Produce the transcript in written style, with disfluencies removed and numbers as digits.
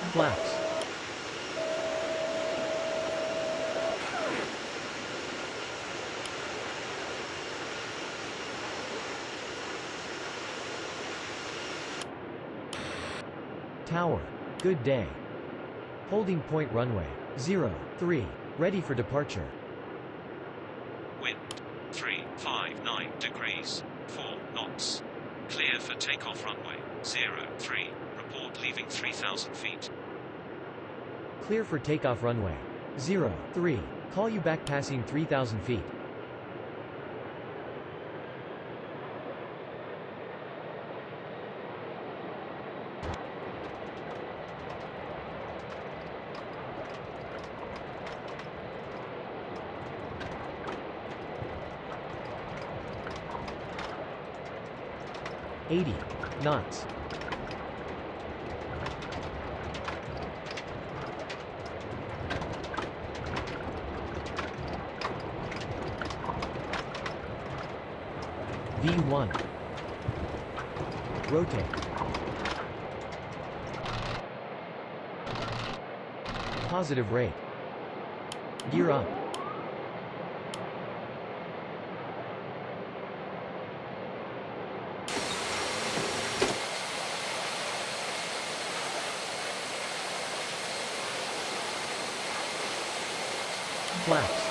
Flaps. Tower. Good day. Holding point runway 03. Ready for departure. Wind 359 degrees, 4 knots. Clear for takeoff runway 03. Report leaving 3,000 feet. Clear for takeoff runway 03. Call you back passing 3,000 feet. $80 knots. V1. Rotate. Positive rate. Gear up. Flaps.